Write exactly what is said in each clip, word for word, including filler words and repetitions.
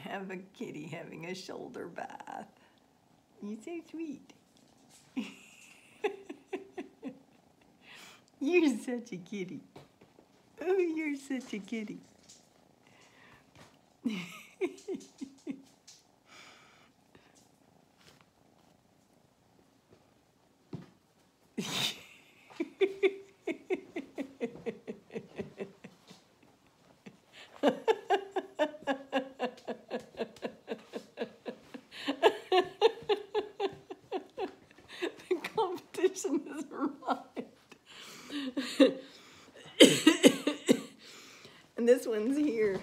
have a kitty having a shoulder bath. You're so sweet. You're such a kitty. Oh, you're such a kitty. The competition has arrived. And this one's here.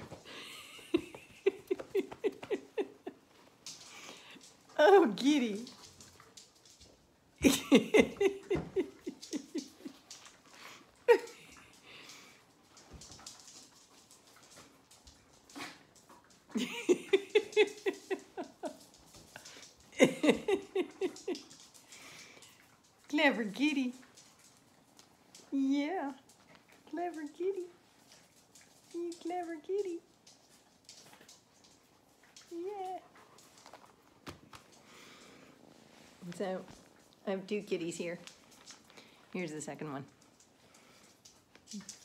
Oh, kitty. Clever kitty. Yeah, clever kitty. You clever kitty. Yeah. So, I have two kitties here. Here's the second one.